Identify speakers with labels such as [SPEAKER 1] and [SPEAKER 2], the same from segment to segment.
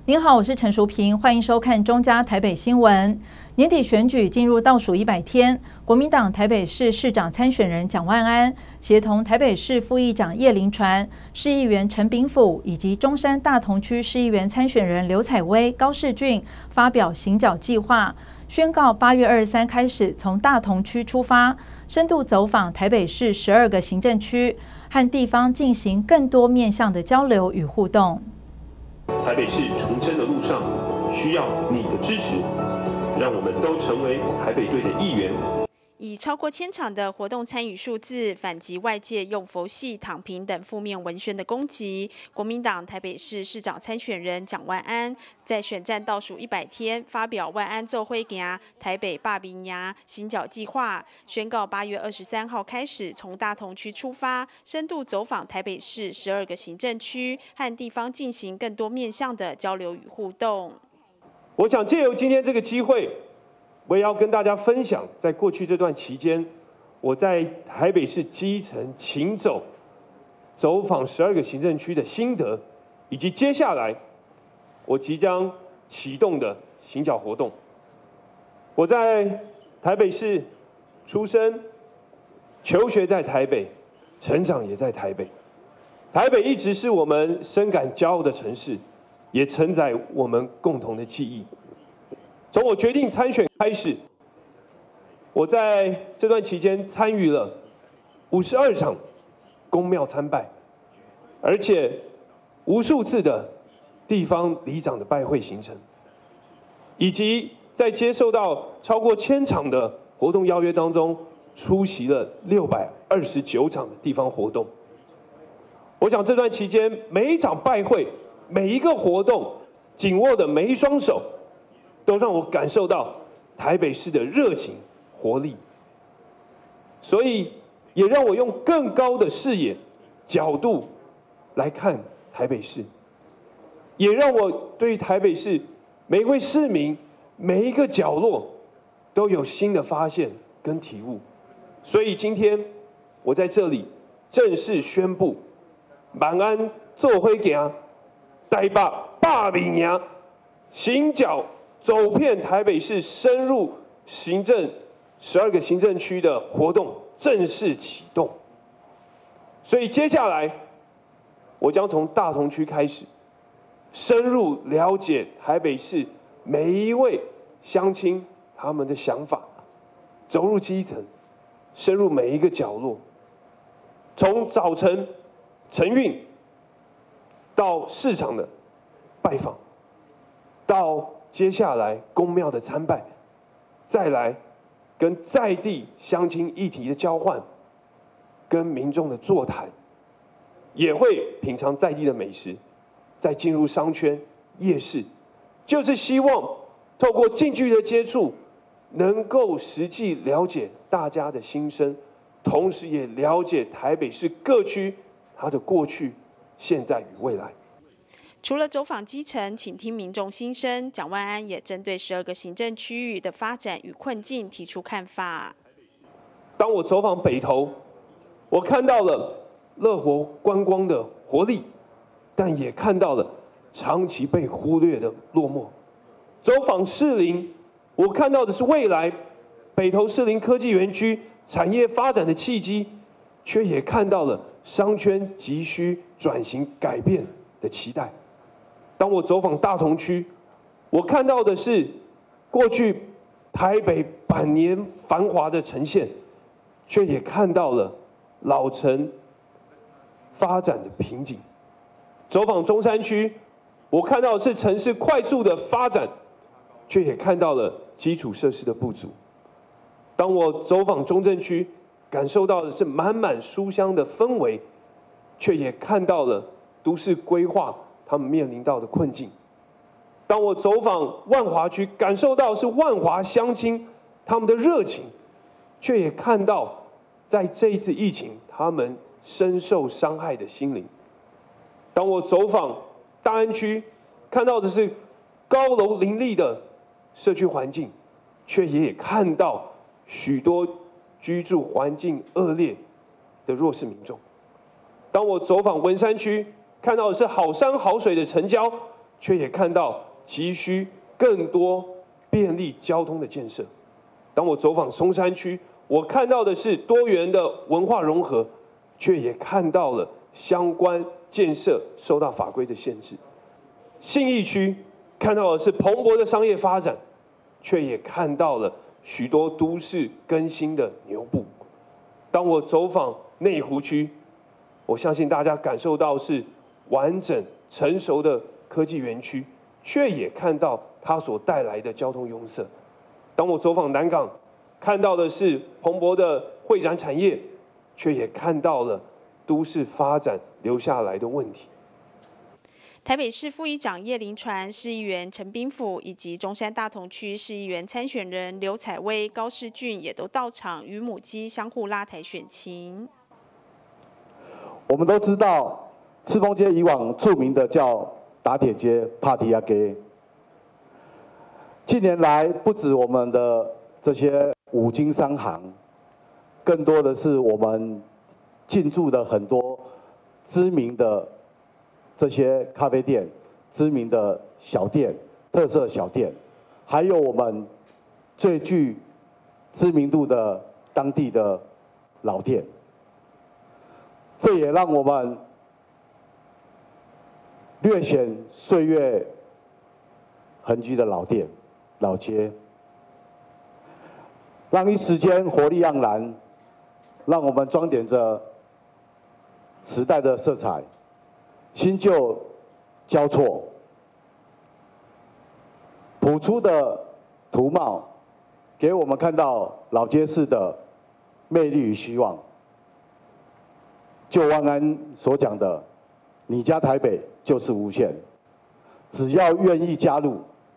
[SPEAKER 1] 您好，我是陈淑平，欢迎收看中嘉台北新闻。年底选举进入倒数100天，国民党台北市市长参选人蒋万安，协同台北市副议长叶林传、市议员陈炳甫以及中山大同区市议员参选人刘彩薇、高世俊，发表行脚计划，宣告8月23开始从大同区出发，深度走访台北市12个行政区，和地方进行更多面向的交流与互动。
[SPEAKER 2] 台北市重生的路上需要你的支持，让我们都成为台北队的一员。
[SPEAKER 3] 以超过1000场的活动参与数字，反击外界用佛系、躺平等负面文宣的攻击。国民党台北市市长参选人蒋万安在选战倒数100天，发表万安奏会行台北霸兵牙行脚计划，宣告8月23号开始从大同区出发，深度走访台北市12个行政区，和地方进行更多面向的交流与互动。
[SPEAKER 2] 我想借由今天这个机会，我也要跟大家分享，在过去这段期间，我在台北市基层行走、走访12个行政区的心得，以及接下来我即将启动的行脚活动。我在台北市出生、求学在台北，成长也在台北。台北一直是我们深感骄傲的城市，也承载我们共同的记忆。从我决定参选开始，我在这段期间参与了52场公庙参拜，而且无数次的地方里长的拜会行程，以及在接受到超过1000场的活动邀约当中，出席了629场的地方活动。我想这段期间，每一场拜会，每一个活动，紧握的每一双手，都让我感受到台北市的热情、活力，所以也让我用更高的视野、角度来看台北市，也让我对台北市每一位市民、每一个角落都有新的发现跟体悟。所以今天我在这里正式宣布，万安做伙行台北霸名赢，行脚走遍台北市，深入行政12个行政区的活动正式启动。所以接下来，我将从大同区开始，深入了解台北市每一位乡亲他们的想法，走入基层，深入每一个角落，从早晨晨运到市场的拜访，到接下来公庙的参拜，再来跟在地乡亲议题的交换，跟民众的座谈，也会品尝在地的美食，再进入商圈、夜市，就是希望透过近距离的接触，能够实际了解大家的心声，同时也了解台北市各区它的过去、现在与未来。
[SPEAKER 3] 除了走访基层，倾听民众心声，蒋万安也针对12个行政区域的发展与困境提出看法。
[SPEAKER 2] 当我走访北投，我看到了乐活观光的活力，但也看到了长期被忽略的落寞。走访士林，我看到的是未来北投士林科技园区产业发展的契机，却也看到了商圈急需转型改变的期待。当我走访大同区，我看到的是过去台北百年繁华的呈现，却也看到了老城发展的瓶颈。走访中山区，我看到的是城市快速的发展，却也看到了基础设施的不足。当我走访中正区，感受到的是满满书香的氛围，却也看到了都市规划他们面临到的困境。当我走访万华区，感受到是万华乡亲他们的热情，却也看到在这一次疫情他们深受伤害的心灵。当我走访大安区，看到的是高楼林立的社区环境，却也看到许多居住环境恶劣的弱势民众。当我走访文山区，看到的是好山好水的城郊， 却也看到急需更多便利交通的建设。当我走访松山区，我看到的是多元的文化融合，却也看到了相关建设受到法规的限制。信义区看到的是蓬勃的商业发展，却也看到了许多都市更新的牛步。当我走访内湖区，我相信大家感受到是完整成熟的科技园区，却也看到它所带来的交通拥塞。当我走访南港，看到的是蓬勃的会展产业，却也看到了都市发展留下来的问题。
[SPEAKER 3] 台北市副议长叶林传、市议员陈炳甫以及中山大同区市议员参选人刘彩薇、高世俊也都到场，与母鸡相互拉抬选情。
[SPEAKER 4] 我们都知道，赤峰街以往著名的叫打铁街、帕提亚街。近年来，不止我们的这些五金商行，更多的是我们进驻的很多知名的这些咖啡店、知名的小店、特色小店，还有我们最具知名度的当地的老店。这也让我们略显岁月痕迹的老店、老街，让一时间活力盎然，让我们装点着时代的色彩，新旧交错，谱出的图貌，给我们看到老街市的魅力与希望。就万安所讲的，你家台北就是无限，只要愿意加入，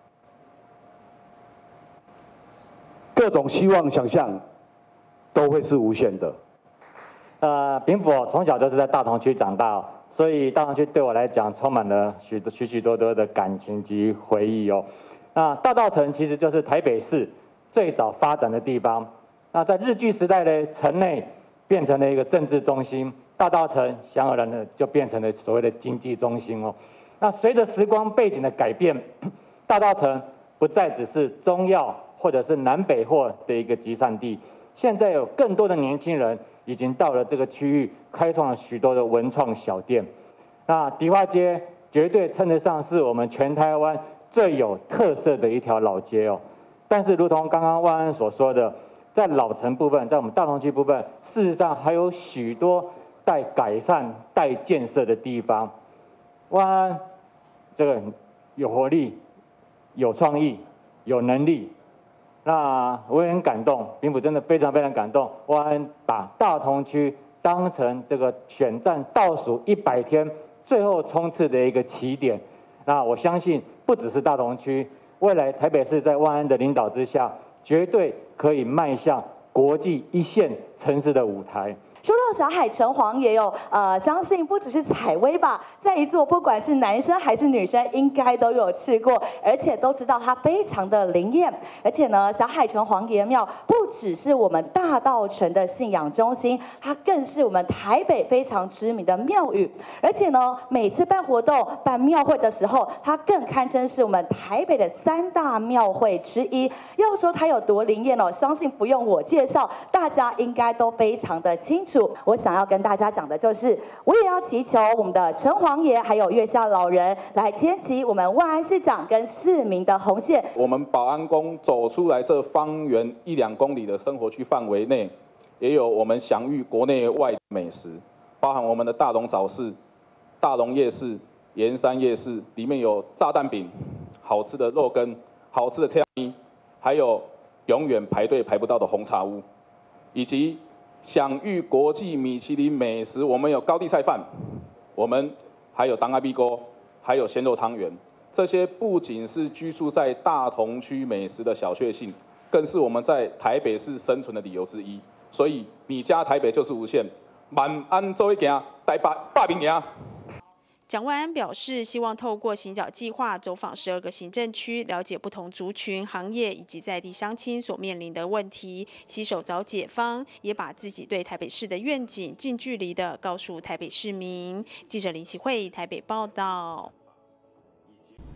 [SPEAKER 4] 各种希望想象都会是无限的。
[SPEAKER 5] 炳甫从小就是在大同区长大，所以大同区对我来讲充满了许多的感情及回忆哦。那大稻埕其实就是台北市最早发展的地方。那在日据时代的城内变成了一个政治中心。大稻埕想而然的就变成了所谓的经济中心哦。那随着时光背景的改变，大稻埕不再只是中药或者是南北货的一个集散地，现在有更多的年轻人已经到了这个区域，开创了许多的文创小店。那迪化街绝对称得上是我们全台湾最有特色的一条老街哦。但是如同刚刚万安所说的，在老城部分，在我们大同区部分，事实上还有许多待改善、待建设的地方。万安这个有活力、有创意、有能力，那我也很感动，炳甫真的非常感动。万安把大同区当成这个选战倒数100天最后冲刺的一个起点。那我相信，不只是大同区，未来台北市在万安的领导之下，绝对可以迈向国际一线城市的舞台。
[SPEAKER 6] 说到小海城隍爷哦，相信不只是采薇吧，在一座不管是男生还是女生，应该都有去过，而且都知道它非常的灵验。而且呢，小海城隍爷庙不只是我们大稻埕的信仰中心，它更是我们台北非常知名的庙宇。而且呢，每次办活动、办庙会的时候，它更堪称是我们台北的3大庙会之一。要说它有多灵验哦，相信不用我介绍，大家应该都非常的清楚。我想要跟大家讲的就是，我也要祈求我们的城隍爷还有月下老人来牵起我们万安市长跟市民的红线。
[SPEAKER 7] 我们保安宫走出来这方圆1-2公里的生活区范围内，也有我们享誉国内外的美食，包含我们的大龙早市、大龙夜市、盐山夜市，里面有炸弹饼、好吃的肉羹、好吃的车米，还有永远排队排不到的红茶屋，以及享誉国际米其林美食，我们有高丽菜饭，我们还有当阿碧锅，还有鲜肉汤圆。这些不仅是居住在大同区美食的小确幸，更是我们在台北市生存的理由之一。所以，你家台北就是无限，万安做一行，台北百名行。
[SPEAKER 3] 蒋万安表示，希望透过行脚计划走访12个行政区，了解不同族群、行业以及在地乡亲所面临的问题，携手找解方，也把自己对台北市的愿景近距离的告诉台北市民。记者林启慧台北报道。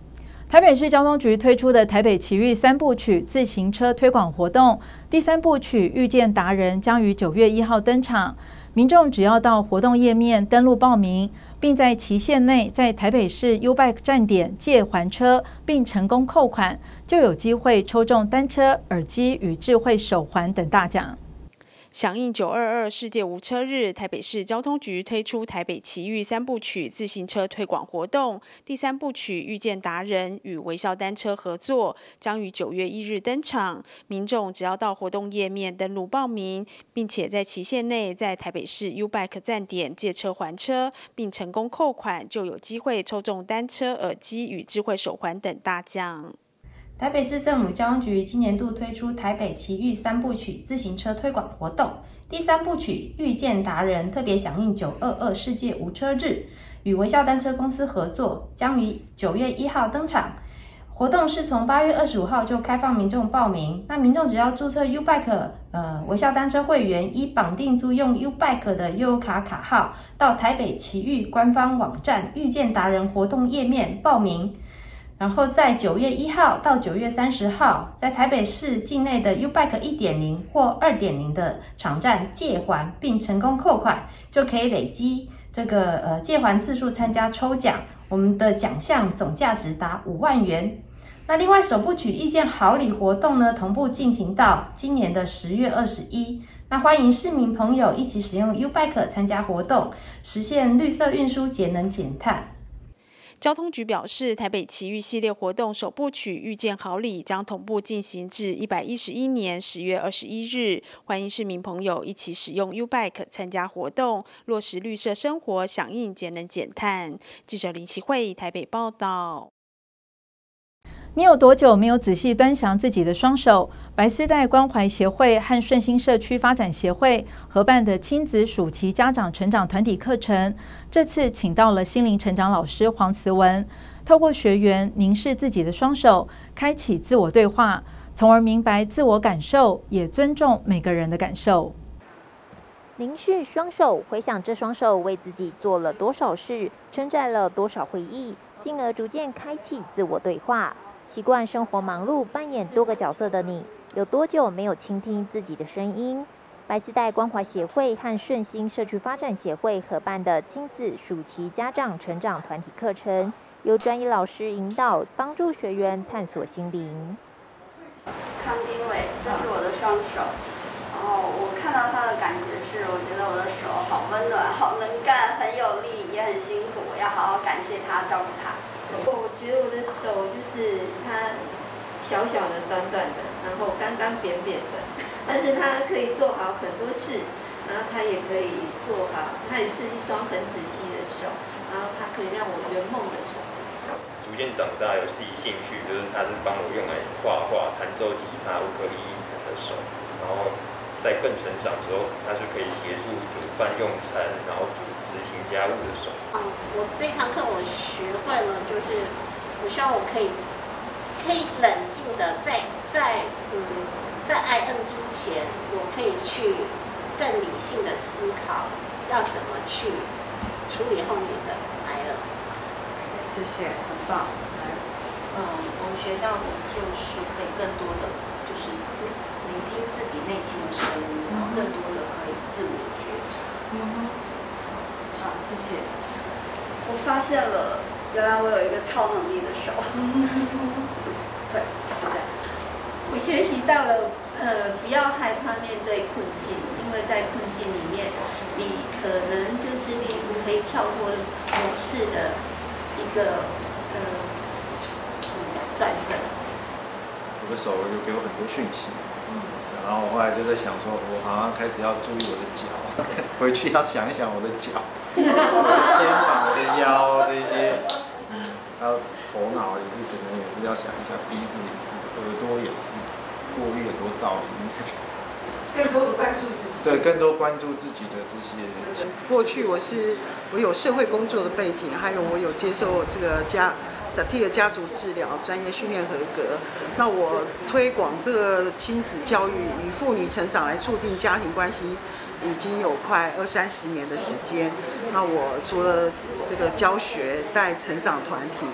[SPEAKER 1] 台北市交通局推出的台北奇遇3部曲自行车推广活动，第3部曲遇见达人将于9月1号登场。民众只要到活动页面登录报名，并在期限内在台北市 U-Bike 站点借还车，并成功扣款，就有机会抽中单车、耳机与智慧手环等大奖。
[SPEAKER 3] 响应922世界无车日，台北市交通局推出台北奇遇3部曲自行车推广活动。第3部曲遇见达人与微笑单车合作，将于9月1日登场。民众只要到活动页面登录报名，并且在期限内在台北市 U-Bike 站点借车还车，并成功扣款，就有机会抽中单车、耳机与智慧手环等大奖。
[SPEAKER 8] 台北市政府交通局今年度推出台北奇遇3部曲自行车推广活动，第3部曲遇见达人特别响应922世界无车日，与微笑单车公司合作，将于9月1号登场。活动是从8月25号就开放民众报名，那民众只要注册 U-Bike 微笑单车会员，依绑定租用 U-Bike 的悠游卡卡号，到台北奇遇官方网站遇见达人活动页面报名。然后在9月1号到9月30号，在台北市境内的 U-Bike 1.0 或 2.0 的场站借还并成功扣款，就可以累积这个借还次数参加抽奖，我们的奖项总价值达5万元。那另外首部曲遇见好礼活动呢，同步进行到今年的10月21。那欢迎市民朋友一起使用 U-Bike 参加活动，实现绿色运输、节能减碳。
[SPEAKER 3] 交通局表示，台北奇遇系列活动首部曲遇见好礼将同步进行至111年10月21日，欢迎市民朋友一起使用 U-Bike 参加活动，落实绿色生活，响应节能减碳。记者林奇慧台北报道。
[SPEAKER 1] 你有多久没有仔细端详自己的双手？白丝带关怀协会和顺心社区发展协会合办的亲子暑期家长成长团体课程，这次请到了心灵成长老师黄慈文，透过学员凝视自己的双手，开启自我对话，从而明白自我感受，也尊重每个人的感受。
[SPEAKER 9] 凝视双手，回想这双手为自己做了多少事，承载了多少回忆，进而逐渐开启自我对话。习惯生活忙碌、扮演多个角色的你，有多久没有倾听自己的声音？白丝带关怀协会和顺心社区发展协会合办的亲子暑期家长成长团体课程，由专业老师引导，帮助学员探索心灵。
[SPEAKER 10] 康丁伟，这是我的双手，然后我看到他的感觉是，我觉得我的手好温暖、好能干、很有力，也很辛苦，我要好好感谢他，照顾他。
[SPEAKER 11] 我觉得我的手就是它小小的、短短的，然后干干扁扁的，但是它可以做好很多事，然后它也可以做好，它也是一双很仔细的手，然后它可以让我圆梦的手。
[SPEAKER 12] 逐渐长大，有自己兴趣，就是它是帮我用来画画、弹奏吉他、乌克丽丽的手，然后在更成长之后，它是可以协助煮饭、用餐，然后执行家务的手。
[SPEAKER 13] 我这堂课我学会了，就是我希望我可以冷静的在IN之前，我可以去更理性的思考，要怎么去处理后面的IN。
[SPEAKER 14] 谢谢，很棒。
[SPEAKER 11] 我学到的就是可以更多的就是聆听自己内心的声音，然后更多的可以自我觉察。
[SPEAKER 14] 好，谢谢。
[SPEAKER 10] 我发现了，原来我有一个超能力的手。对，是这样。
[SPEAKER 11] 我学习到了，不要害怕面对困境，因为在困境里面，你可能就是你可以跳脱模式的一个怎么讲转折。
[SPEAKER 15] 我的手就给我很多讯息，然后我后来就在想说，我好像开始要注意我的脚，回去要想一想我的脚。我的肩膀、我的腰这些，还有头脑也是，可能也是要想一下，鼻子也是，耳朵也是，过滤很多噪音。
[SPEAKER 14] 更多的关注自己。
[SPEAKER 15] 对，更多关注自己的这些。
[SPEAKER 14] 过去我有社会工作的背景，还有我有接受这个Satir 的家族治疗专业训练合格。那我推广这个亲子教育与妇女成长来促进家庭关系。已经有快20-30年的时间。那我除了这个教学带成长团体，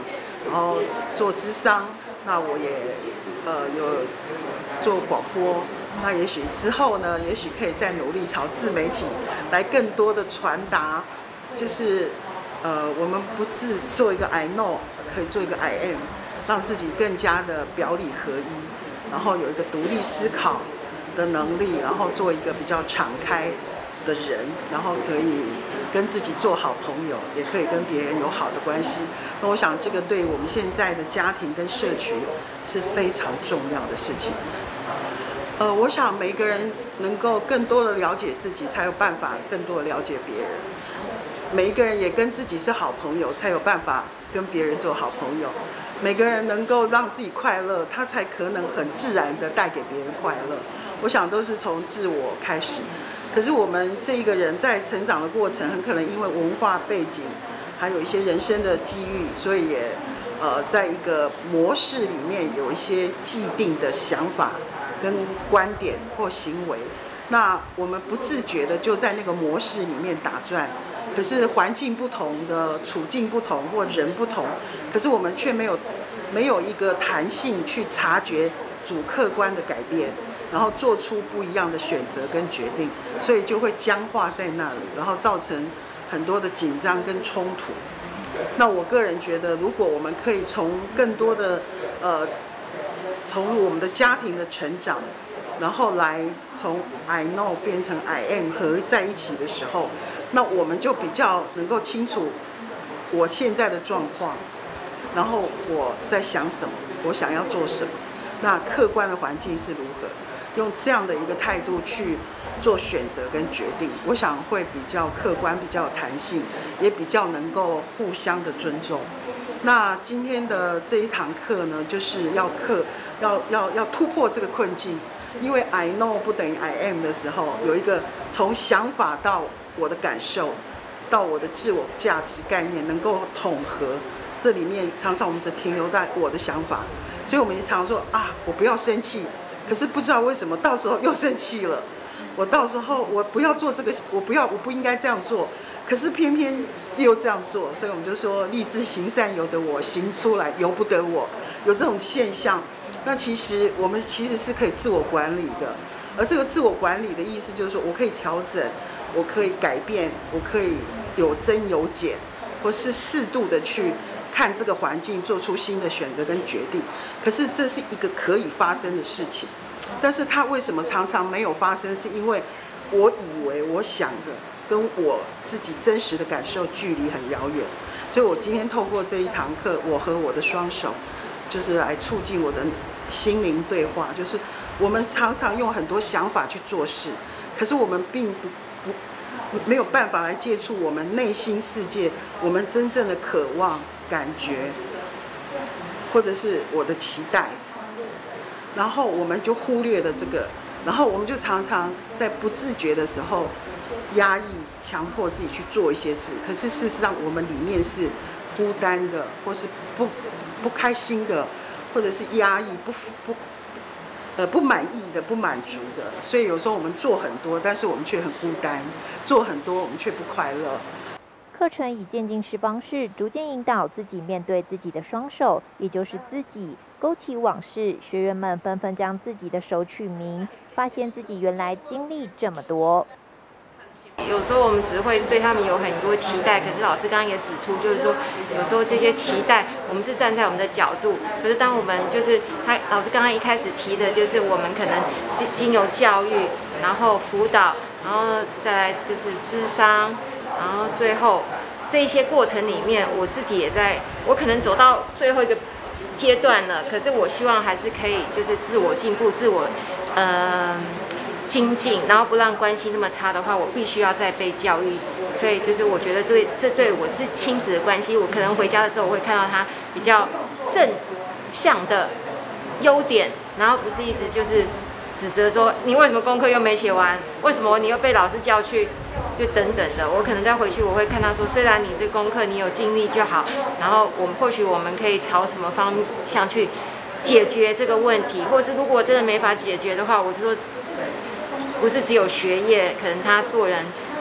[SPEAKER 14] 然后做諮商，那我也有做广播。那也许之后呢，也许可以再努力朝自媒体来更多的传达，就是我们不只做一个 I know， 可以做一个 I am， 让自己更加的表里合一，然后有一个独立思考的能力，然后做一个比较敞开的人，然后可以跟自己做好朋友，也可以跟别人有好的关系。那我想这个对我们现在的家庭跟社群是非常重要的事情。我想每个人能够更多的了解自己，才有办法更多的了解别人。每一个人也跟自己是好朋友，才有办法跟别人做好朋友。每个人能够让自己快乐，他才可能很自然的带给别人快乐。我想都是从自我开始。可是我们这一个人在成长的过程，很可能因为文化背景，还有一些人生的机遇，所以也在一个模式里面有一些既定的想法跟观点或行为，那我们不自觉的就在那个模式里面打转。可是环境不同的处境不同或人不同，可是我们却没有一个弹性去察觉主客观的改变，然后做出不一样的选择跟决定，所以就会僵化在那里，然后造成很多的紧张跟冲突。那我个人觉得，如果我们可以从更多的从我们的家庭的成长，然后来从 I know 变成 I am 合在一起的时候，那我们就比较能够清楚我现在的状况，然后我在想什么，我想要做什么，那客观的环境是如何，用这样的一个态度去做选择跟决定，我想会比较客观，比较有弹性，也比较能够互相的尊重。那今天的这一堂课呢，就是要突破这个困境，因为 I know 不等于 I am 的时候，有一个从想法到我的感受，到我的自我价值概念能够统合，这里面常常我们只停留在我的想法，所以我们也常说啊，我不要生气，可是不知道为什么到时候又生气了。我到时候我不要做这个，我不应该这样做，可是偏偏又这样做，所以我们就说立志行善由得我，行出来由不得我，有这种现象。那其实我们其实是可以自我管理的，而这个自我管理的意思就是说我可以调整，我可以改变，我可以有增有减，或是适度的去看这个环境，做出新的选择跟决定。可是这是一个可以发生的事情。但是它为什么常常没有发生？是因为我以为我想的跟我自己真实的感受距离很遥远，所以我今天透过这一堂课，我和我的双手，就是来促进我的心灵对话。就是我们常常用很多想法去做事，可是我们并没有办法来接触我们内心世界，我们真正的渴望、感觉，或者是我的期待。然后我们就忽略了这个，然后我们就常常在不自觉的时候压抑、强迫自己去做一些事，可是事实上我们里面是孤单的，或是不开心的，或者是压抑、不满意的、不满足的。所以有时候我们做很多，但是我们却很孤单；做很多，我们却不快乐。
[SPEAKER 9] 课程以渐进式方式，逐渐引导自己面对自己的双手，也就是自己。勾起往事，学员们纷纷将自己的手取名，发现自己原来经历这么多。
[SPEAKER 11] 有时候我们只会对他们有很多期待，可是老师刚刚也指出，就是说有时候这些期待，我们是站在我们的角度，可是当我们就是老师刚刚一开始提的，就是我们可能经由教育，然后辅导，然后再来就是諮商，然后最后这一些过程里面，我自己也我可能走到最后一个阶段了，可是我希望还是可以就是自我进步、自我精进，然后不让关系那么差的话，我必须要再被教育。所以就是我觉得这对我亲子的关系，我可能回家的时候我会看到他比较正向的优点，然后不是一直就是指责说你为什么功课又没写完，为什么你又被老师叫去，就等等的。我可能再回去我会看他说，虽然你这功课你有尽力就好，然后或许我们可以朝什么方向去解决这个问题，或是如果真的没法解决的话，我就说不是只有学业，可能他做人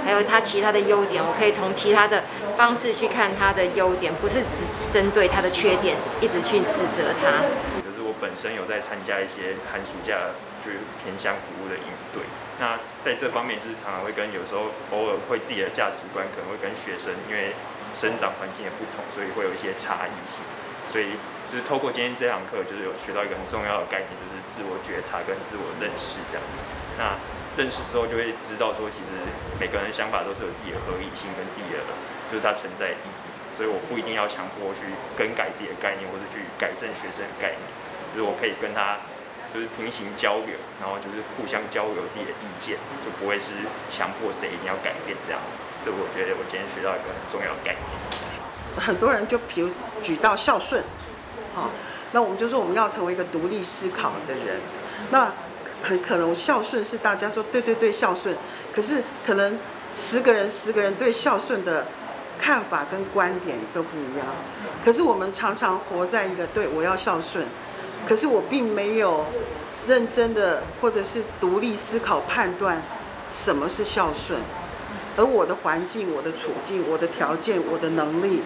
[SPEAKER 16] 还有他其他的优点，我可以从其他的方式去看他的优点，不是只针对他的缺点一直去指责他。
[SPEAKER 12] 可是我本身有在参加一些寒暑假就是偏乡服务的营队，那在这方面就是常常会跟有时候偶尔会自己的价值观可能会跟学生因为生长环境的不同，所以会有一些差异性，所以就是透过今天这堂课，就是有学到一个很重要的概念，就是自我觉察跟自我认识这样子。那认识之后就会知道说，其实每个人的想法都是有自己的合理性跟自己的，就是它存在的意义。所以我不一定要强迫去更改自己的概念，或者去改正学生的概念，就是我可以跟他就是平行交流，然后就是互相交流自己的意见，就不会是强迫谁一定要改变这样子。所以我觉得我今天学到一个很重要的概念。
[SPEAKER 14] 很多人就比如举到孝顺，那我们就说我们要成为一个独立思考的人，那很可能孝顺是大家说对孝顺，可是可能10个人对孝顺的看法跟观点都不一样。可是我们常常活在一个对我要孝顺，可是我并没有认真的或者是独立思考判断什么是孝顺，而我的环境、我的处境、我的条件、我的能力、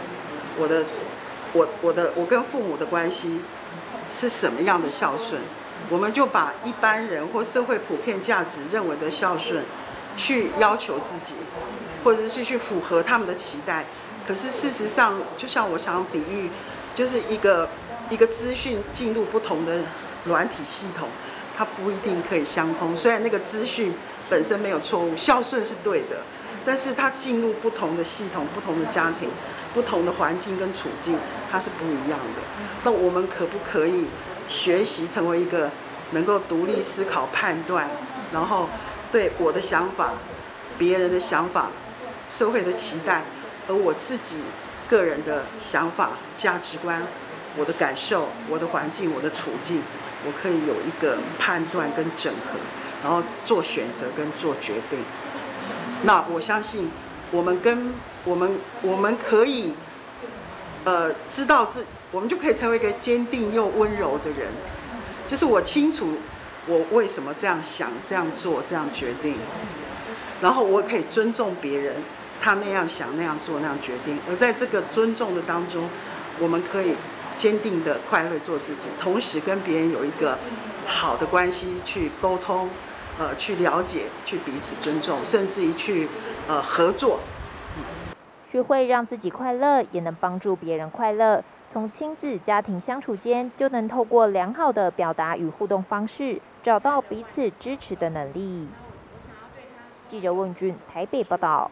[SPEAKER 14] 我跟父母的关系是什么样的孝顺，我们就把一般人或社会普遍价值认为的孝顺去要求自己，或者是去符合他们的期待。可是事实上，就像我想比喻，就是一个资讯进入不同的软体系统，它不一定可以相通。虽然那个资讯本身没有错误，孝顺是对的，但是它进入不同的系统、不同的家庭、不同的环境跟处境，它是不一样的。那我们可不可以学习成为一个能够独立思考、判断，然后对我的想法、别人的想法、社会的期待，而我自己个人的想法、价值观、我的感受、我的环境、我的处境，我可以有一个判断跟整合，然后做选择跟做决定。那我相信我们可以知道我们就可以成为一个坚定又温柔的人，就是我清楚我为什么这样想、这样做、这样决定，然后我可以尊重别人，他那样想、那样做、那样决定，而在这个尊重的当中，我们可以坚定的快乐做自己，同时跟别人有一个好的关系去沟通，去了解，去彼此尊重，甚至于去合作。
[SPEAKER 9] 学会让自己快乐，也能帮助别人快乐。从亲子、家庭相处间，就能透过良好的表达与互动方式，找到彼此支持的能力。记者问君台北报道。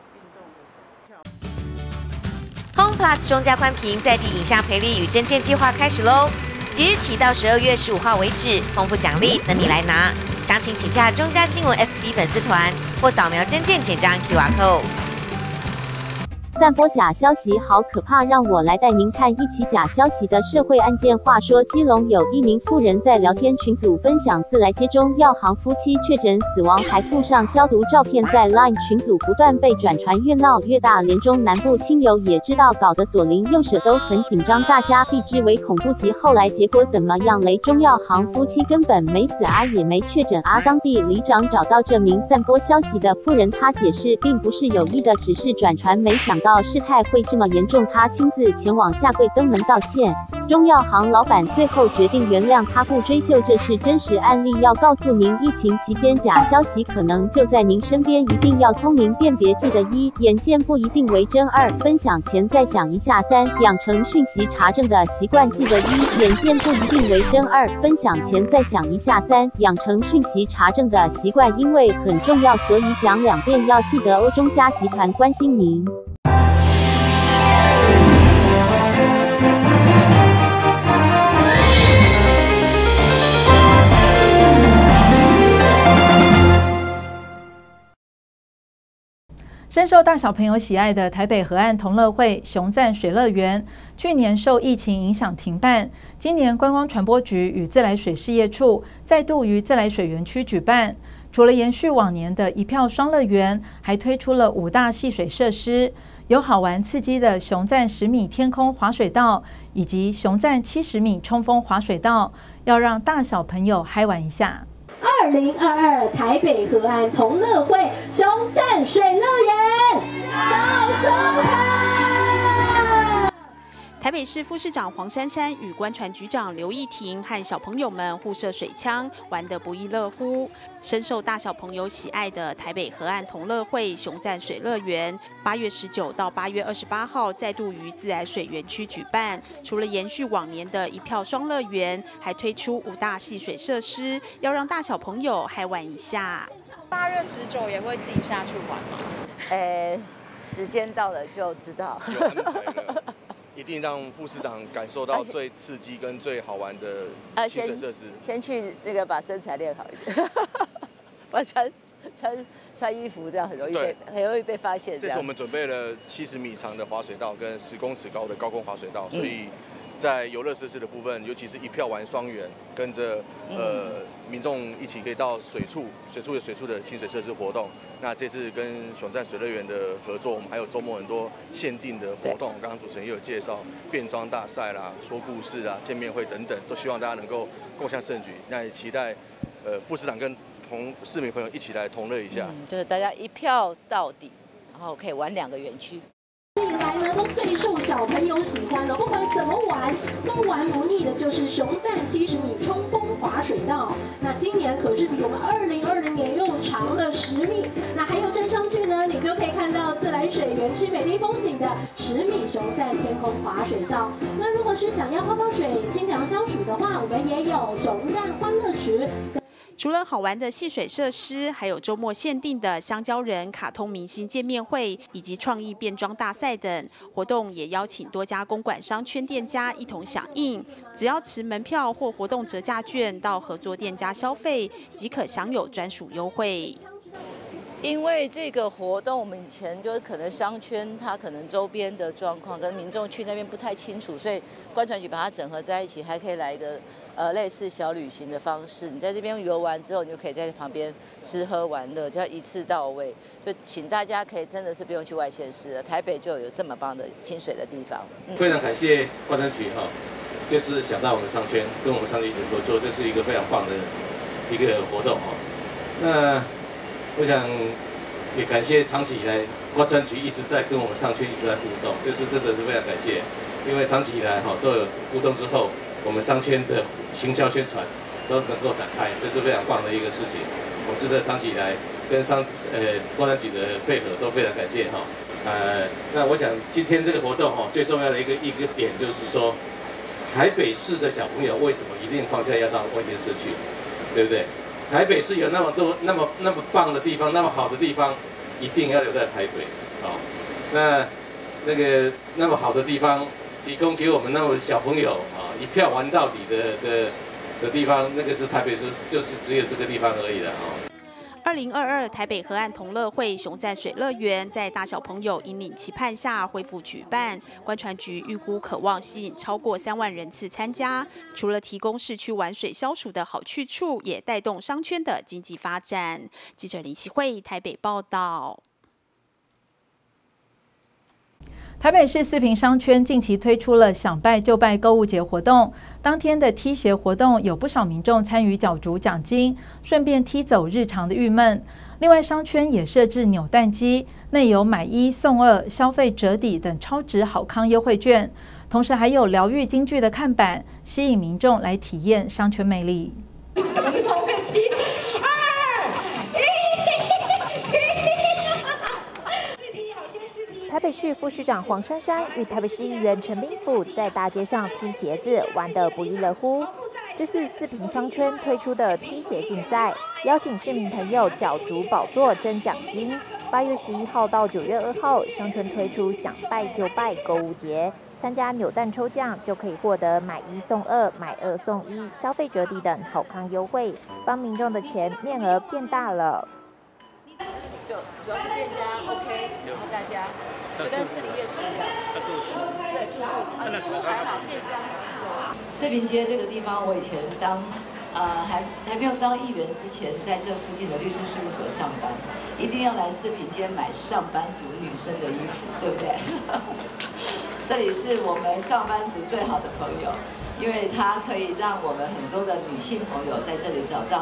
[SPEAKER 17] Home Plus 中加宽屏在地影像培力与征件计划开始喽！即日起到12月15号为止，丰富奖励等你来拿。详情请洽中加新闻 FB 粉丝团或扫描征件简章 QR Code。
[SPEAKER 9] 散播假消息好可怕，让我来带您看一起假消息的社会案件。话说，基隆有一名妇人在聊天群组分享自来接中药行夫妻确诊死亡，还附上消毒照片，在 LINE 群组不断被转传，越闹越大。连中南部亲友也知道，搞得左邻右舍都很紧张，大家避之为恐怖级。后来结果怎么样嘞？中药行夫妻根本没死啊，也没确诊啊。当地里长找到这名散播消息的妇人，他解释并不是有意的，只是转传，没想到事态会这么严重，他亲自前往下跪登门道歉。中药行老板最后决定原谅他，不追究，这是真实案例。要告诉您，疫情期间假消息可能就在您身边，一定要聪明辨别。记得1，眼见不一定为真；2，分享前再想一下；3，养成讯息查证的习惯。记得1，眼见不一定为真；2，分享前再想一下；3，养成讯息查证的习惯，因为很重要，所以讲2遍。要记得哦。中嘉集团关心您。
[SPEAKER 1] 深受大小朋友喜爱的台北河岸同乐会熊赞水乐园，去年受疫情影响停办，今年观光传播局与自来水事业处再度于自来水园区举办。除了延续往年的一票双乐园，还推出了5大戏水设施，有好玩刺激的熊赞10米天空滑水道，以及熊赞70米冲锋滑水道，要让大小朋友嗨玩一下。
[SPEAKER 18] 2022台北河岸同乐会熊赞水乐园，小松海。
[SPEAKER 3] 台北市副市长黄珊珊与观船局长刘义婷和小朋友们互射水枪，玩得不亦乐乎。深受大小朋友喜爱的台北河岸同乐会熊赞水乐园，8月19到8月28号再度于自来水园区举办。除了延续往年的一票双乐园，还推出5大戏水设施，要让大小朋友嗨玩一下。
[SPEAKER 19] 8月19也会自己下去玩吗？
[SPEAKER 20] 时间到了就知道。
[SPEAKER 21] 有安排了。一定让副市长感受到最刺激跟最好玩的戏水设施。
[SPEAKER 20] 先去那个把身材练好一点，不然穿衣服这样很容易被发现。
[SPEAKER 21] 这次我们准备了70米长的滑水道跟10公尺高的高空滑水道，所以在游乐设施的部分，尤其是一票玩双园，跟着民众一起可以到水处的清水设施活动。那这次跟熊赞水乐园的合作，我们还有周末很多限定的活动。刚刚主持人也有介绍，变装大赛啦、说故事啊、见面会等等，都希望大家能够共襄盛举。那也期待副市长跟市民朋友一起来同乐一下，
[SPEAKER 20] 就是大家一票到底，然后可以玩2个园区。
[SPEAKER 18] 历来呢都最受小朋友喜欢的，不管怎么玩都玩不腻的，就是熊赞70米冲锋滑水道。那今年可是比我们2020年又长了10米。那还有站上去呢，你就可以看到自来水园区美丽风景的10米熊赞天空滑水道。那如果是想要泡泡水、清凉消暑的话，我们也有熊赞欢乐池。
[SPEAKER 3] 除了好玩的戏水设施，还有周末限定的香蕉人卡通明星见面会，以及创意变装大赛等活动，也邀请多家公馆商圈店家一同响应。只要持门票或活动折价券到合作店家消费，即可享有专属优惠。
[SPEAKER 20] 因为这个活动，我们以前就是可能商圈它可能周边的状况跟民众去那边不太清楚，所以观船局把它整合在一起，还可以来一个类似小旅行的方式。你在这边游完之后，你就可以在旁边吃喝玩乐，就要一次到位。就请大家可以真的是不用去外县市了，台北就有这么棒的清水的地方。
[SPEAKER 22] 非常感谢观船局就是想到我们商圈，跟我们商圈一起合作，这是一个非常棒的一个活动那我想也感谢长期以来观船局一直在跟我们商圈一直在互动，这是真的是非常感谢，因为长期以来都有互动之后，我们商圈的行销宣传都能够展开，这是非常棒的一个事情。我觉得长期以来跟观船局的配合都非常感谢那我想今天这个活动最重要的一个点就是说，台北市的小朋友为什么一定放假要到外县市去，对不对？台北市有那么多那么棒的地方，那么好的地方，一定要留在台北那个那么好的地方，提供给我们那么小朋友一票玩到底的地方，那个是台北市，就是只有这个地方而已了
[SPEAKER 3] 2022台北河岸同乐会熊赞水乐园在大小朋友引领期盼下恢复举办，观船局预估可望吸引超过3万人次参加。除了提供市区玩水消暑的好去处，也带动商圈的经济发展。记者林希慧台北报道。
[SPEAKER 1] 台北市四平商圈近期推出了想拜就拜购物节活动，当天的踢鞋活动有不少民众参与角逐奖金，顺便踢走日常的郁闷。另外，商圈也设置扭蛋机，内有买1送2、消费折抵等超值好康优惠券，同时还有疗愈京剧的看板，吸引民众来体验商圈魅力。
[SPEAKER 9] 台北市副市长黄珊珊与台北市议员陈明甫在大街上踢鞋子，玩得不亦乐乎。这是四平商圈推出的踢鞋竞赛，邀请市民朋友角逐宝座争奖金。8月11号到9月2号，商圈推出想拜就拜购物节，参加扭蛋抽奖就可以获得买1送2、买2送1、消费折抵等好康优惠，帮民众的钱面额变大了。
[SPEAKER 20] 就主要是店家 OK， 然后大家就跟士林夜市一样，对，住户还好，店家四平街这个地方，我以前还没有当议员之前，在这附近的律师事务所上班，一定要来四平街买上班族女生的衣服，对不对？这里是我们上班族最好的朋友，因为它可以让我们很多的女性朋友在这里找到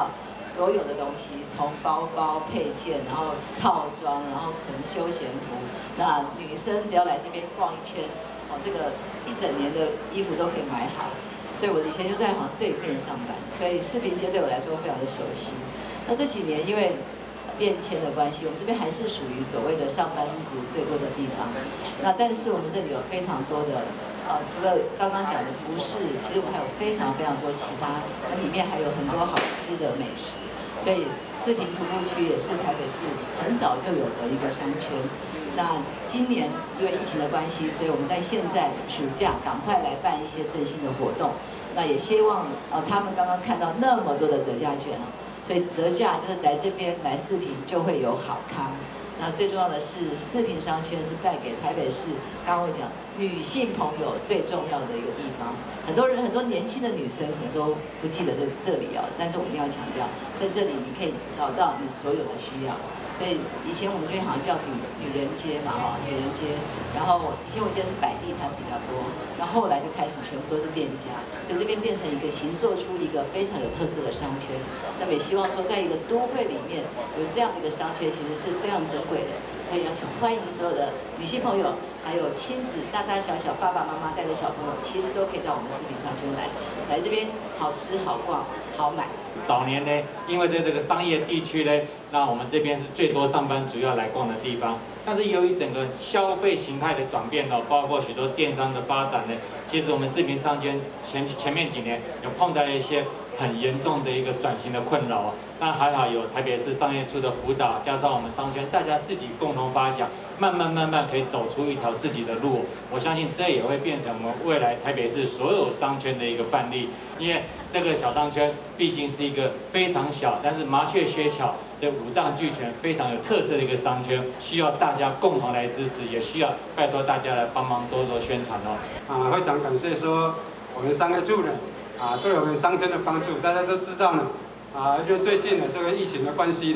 [SPEAKER 2] 所有的东西，从包包、配件，然后套装，然后可能休闲服。那女生只要来这边逛一圈，这个1整年的衣服都可以买好。所以我以前就在好像对面上班，所以四平街对我来说非常的熟悉。那这几年因为变迁的关系，我们这边还是属于所谓的上班族最多的地方。那但是我们这里有非常多的除了刚刚讲的服饰，其实我们还有非常非常多其他，那里面还有很多好吃的美食。所以四平徒步区也是台北市很早就有的一个商圈。那今年因为疫情的关系，所以我们在现在暑假赶快来办一些振兴的活动。那也希望他们刚刚看到那么多的折价券所以折价就是来这边来四平就会有好康。那最重要的是，四平商圈是带给台北市，刚刚我讲女性朋友最重要的一个地方。很多年轻的女生可能都不记得这里但是我一定要强调，在这里你可以找到你所有的需要。所以以前我们这边好像叫女人街嘛，女人街。然后以前我记得是摆地摊比较多，然后后来就开始全部都是店家，所以这边变成一个形塑出一个非常有特色的商圈。那么也希望说，在一个都会里面有这样的一个商圈，其实是非常珍贵的。所以要请欢迎所有的女性朋友，还有亲子大大小小，爸爸妈妈带着小朋友，其实都可以到我们四平商圈来这边好吃好逛好买。
[SPEAKER 4] 早年呢，因为在这个商业地区呢，那我们这边是最多上班族要来逛的地方。但是由于整个消费形态的转变包括许多电商的发展呢，其实我们四平商圈前面几年有碰到一些很严重的一个转型的困扰那还好有台北市商业处的辅导，加上我们商圈大家自己共同发想，慢慢可以走出一条自己的路。我相信这也会变成我们未来台北市所有商圈的一个范例，因为这个小商圈毕竟是一个非常小，但是麻雀虽小的五脏俱全、非常有特色的一个商圈，需要大家共同来支持，也需要拜托大家来帮忙多多宣传
[SPEAKER 23] 非常感谢说我们商业处呢对我们商圈的帮助。大家都知道呢因为最近的这个疫情的关系呢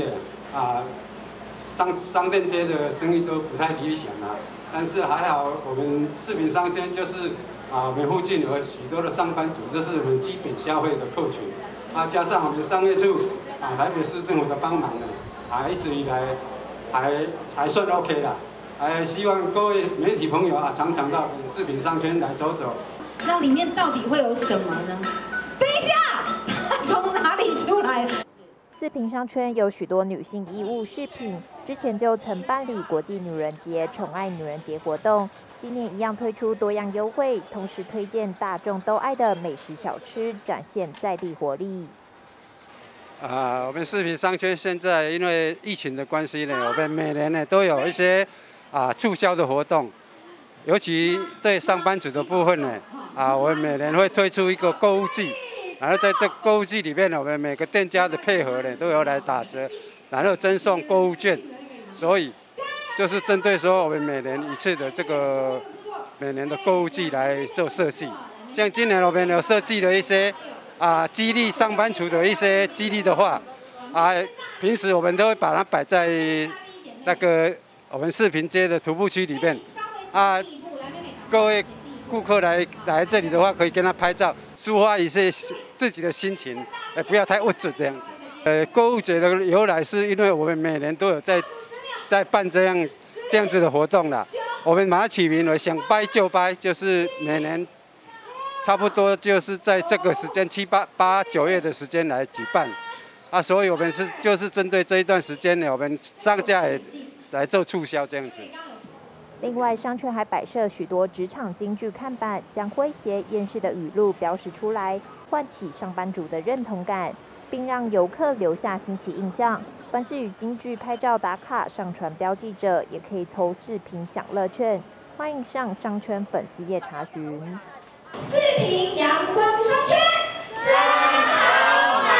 [SPEAKER 23] 商店街的生意都不太理想但是还好我们四平商圈就是我们附近有许多的上班族，这是我们基本消费的客群加上我们商业处台北市政府的帮忙呢一直以来还算 OK 的希望各位媒体朋友常常到四平商圈来走走。
[SPEAKER 18] 那里面到底会有什么呢？等一下，从哪里出来？
[SPEAKER 9] 四平商圈有许多女性衣物饰品，之前就曾办理国际女人节、宠爱女人节活动，今年一样推出多样优惠，同时推荐大众都爱的美食小吃，展现在地活力。
[SPEAKER 23] 我们四平商圈现在因为疫情的关系呢，我们每年呢都有一些促销的活动，尤其对上班族的部分呢，我们每年会推出一个购物季，然后在这购物季里面呢，我们每个店家的配合呢都有来打折，然后赠送购物券，所以就是针对说我们每年一次的这个每年的购物季来做设计。像今年我们有设计了一些激励上班族的一些激励的话平时我们都会把它摆在那个我们四平街的徒步区里面各位顾客来这里的话，可以跟他拍照，抒发一些自己的心情，不要太物质这样子。购物节的由来是因为我们每年都有在办这样子的活动啦。我们把它取名为想掰就掰，就是每年差不多就是在这个时间7、8、9月的时间来举办所以我们就是针对这一段时间呢，我们商家也来做促销这样子。
[SPEAKER 9] 另外，商圈还摆设许多职场金句看板，将诙谐厌世的语录标示出来，唤起上班族的认同感，并让游客留下新奇印象。凡是与金句拍照打卡、上传标记者，也可以抽视频享乐券。欢迎上商圈粉丝页查询。
[SPEAKER 18] 四平阳光商圈，生好买。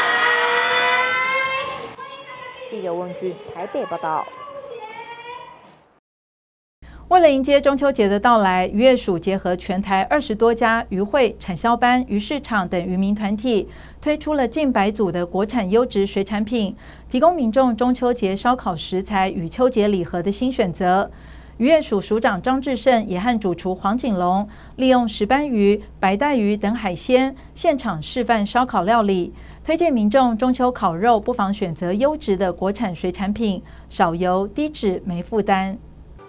[SPEAKER 9] 记者问俊台北报道。
[SPEAKER 1] 为了迎接中秋节的到来，渔业署结合全台20多家渔会、产销班、渔市场等渔民团体，推出了近100组的国产优质水产品，提供民众中秋节烧烤食材与秋节礼盒的新选择。 渔业署署长张志胜也和主厨黄景龙利用石斑鱼、白带鱼等海鲜现场示范烧烤料理，推荐民众中秋烤肉不妨选择优质的国产水产品，少油、低脂、没负担。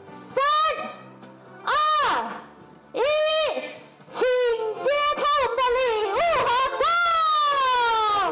[SPEAKER 5] 3、2、1，请揭开我们的礼物活动！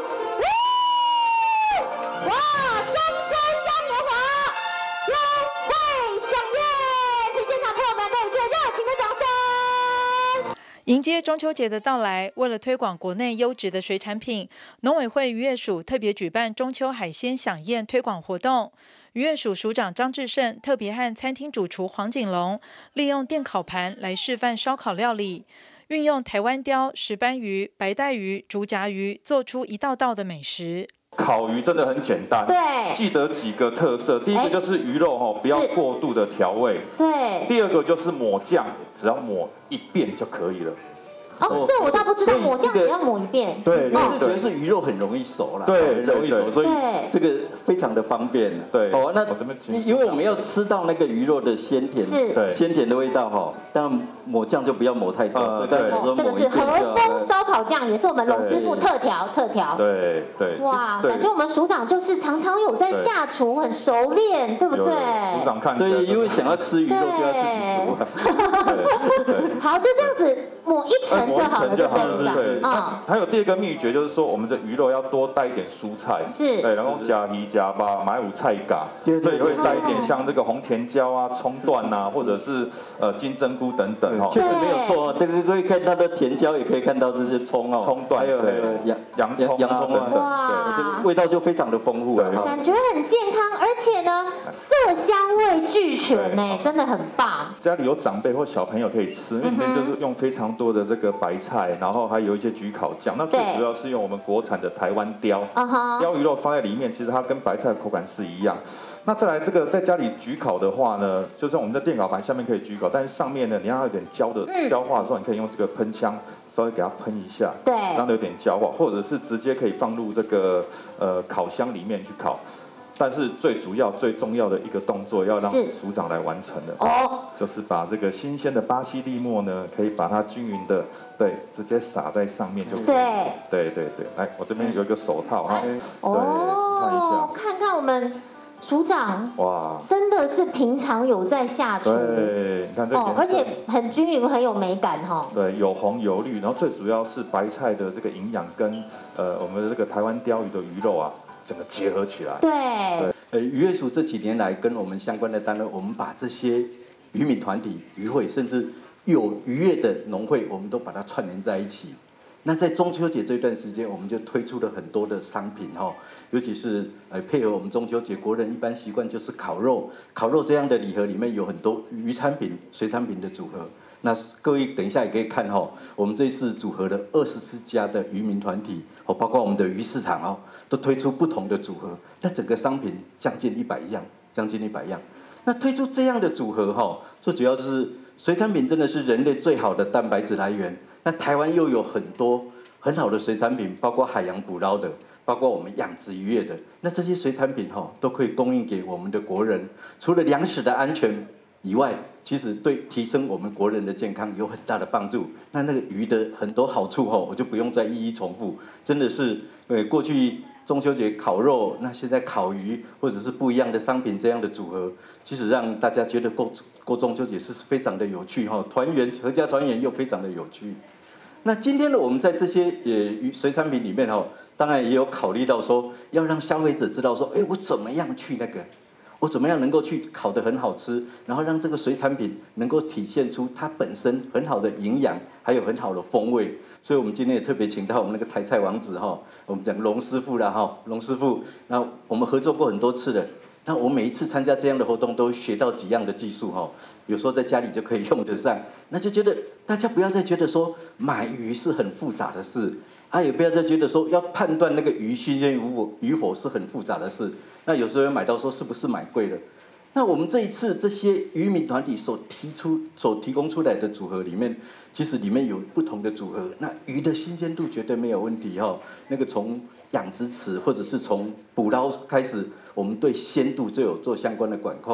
[SPEAKER 5] 哇，中秋嘉年华优惠响宴，请现场朋友们给最热情的掌声。
[SPEAKER 1] 迎接中秋节的到来，为了推广国内优质的水产品，农委会渔业署特别举办中秋海鲜飨宴推广活动。渔业署署长张志胜特别和餐厅主厨黄景龙利用电烤盘来示范烧烤料理，运用台湾鲷、石斑鱼、白带鱼、竹夹鱼，做出一道道的美食。
[SPEAKER 6] 烤鱼真的很简单，
[SPEAKER 5] 对，
[SPEAKER 6] 记得几个特色。第一个就是鱼肉不要过度的调味，
[SPEAKER 5] 对。
[SPEAKER 6] 第二个就是抹酱，只要抹一遍就可以了。
[SPEAKER 5] 哦，这我倒不知道，抹酱只要抹一遍。
[SPEAKER 6] 对，
[SPEAKER 7] 我觉得是鱼肉很容易熟啦，
[SPEAKER 6] 对，
[SPEAKER 7] 容易熟，所以这个非常的方便。
[SPEAKER 6] 对，
[SPEAKER 7] 哦，那因为我们要吃到那个鱼肉的鲜甜，
[SPEAKER 6] 对，
[SPEAKER 7] 鲜甜的味道哈，但抹酱就不要抹太多。
[SPEAKER 5] 对，这个是和风烧烤酱，也是我们龙师傅特调。
[SPEAKER 6] 对对。
[SPEAKER 5] 哇，感觉我们署长就是常常有在下厨，很熟练，对不对？
[SPEAKER 6] 署长看，
[SPEAKER 7] 对，因为想要吃鱼肉就要自己煮。
[SPEAKER 5] 好，就这样子抹一层。就好了，对。
[SPEAKER 6] 还有第二个秘诀就是说，我们的鱼肉要多带一点蔬菜，
[SPEAKER 5] 是，
[SPEAKER 6] 对，然后加鱼加吧，买有菜嘎，所以会带一点像这个红甜椒啊、葱段啊，或者是金针菇等等哈。
[SPEAKER 7] 确实没有错，这个可以看到的甜椒，也可以看到这些葱哦，
[SPEAKER 6] 葱段，还有洋葱啊等等，
[SPEAKER 7] 对，这个味道就非常的丰富啊，
[SPEAKER 5] 感觉很健康，而且呢，色香味俱全呢，真的很棒。
[SPEAKER 6] 家里有长辈或小朋友可以吃，因为里面就是用非常多的这个白菜，然后还有一些焗烤酱，那最主要是用我们国产的台湾鲷，鲷鱼肉放在里面，其实它跟白菜的口感是一样。那再来这个在家里焗烤的话呢，就是我们在电烤盘下面可以焗烤，但是上面呢，你要有点焦化的时候，你可以用这个喷枪稍微给它喷一下，
[SPEAKER 5] 对，
[SPEAKER 6] 让它有点焦化，或者是直接可以放入这个烤箱里面去烤。但是最主要、最重要的一个动作，要让署长来完成的就是把这个新鲜的巴西利末呢，可以把它均匀的，对，直接撒在上面就可以。对。来，我这边有一个手套哈，对，看一下，
[SPEAKER 5] 看看我们署长，
[SPEAKER 6] 哇，
[SPEAKER 5] 真的是平常有在下厨，
[SPEAKER 6] 对，你看这
[SPEAKER 5] 而且很均匀，很有美感哈。
[SPEAKER 6] 对，有红有绿，然后最主要是白菜的这个营养跟我们的这个台湾鲷鱼的鱼肉啊。整个结合起来。
[SPEAKER 5] 对。
[SPEAKER 7] 渔业署这几年来跟我们相关的单位，我们把这些渔民团体、渔会，甚至有渔业的农会，我们都把它串联在一起。那在中秋节这段时间，我们就推出了很多的商品哈，尤其是配合我们中秋节，国人一般习惯就是烤肉，烤肉这样的礼盒里面有很多渔产品、水产品的组合。那各位等一下也可以看哈，我们这次组合了24家的渔民团体，包括我们的鱼市场哦。都推出不同的组合，那整个商品将近100样。那推出这样的组合哈，最主要是水产品真的是人类最好的蛋白质来源。那台湾又有很多很好的水产品，包括海洋捕捞的，包括我们养殖渔业的。那这些水产品哈，都可以供应给我们的国人。除了粮食的安全以外，其实对提升我们国人的健康有很大的帮助。那个鱼的很多好处哈，我就不用再一一重复。真的是过去。中秋节烤肉，那现在烤鱼或者是不一样的商品这样的组合，其实让大家觉得过中秋节是非常的有趣哈，团圆合家团圆又非常的有趣。那今天呢，我们在这些水产品里面哈，当然也有考虑到说，要让消费者知道说，我怎么样去我怎么样能够去烤得很好吃，然后让这个水产品能够体现出它本身很好的营养，还有很好的风味。所以我们今天也特别请到我们那个台菜王子哈，我们讲龙师傅啦哈，龙师傅，那我们合作过很多次的，那我每一次参加这样的活动都学到几样的技术哈，有时候在家里就可以用得上，那就觉得大家不要再觉得说买鱼是很复杂的事，也不要再觉得说要判断那个鱼新鲜与否是很复杂的事，那有时候买到说是不是买贵了。那我们这一次这些渔民团体所提供出来的组合里面，其实里面有不同的组合。那鱼的新鲜度绝对没有问题哈。那个从养殖池或者是从捕捞开始，我们对鲜度就有做相关的管控。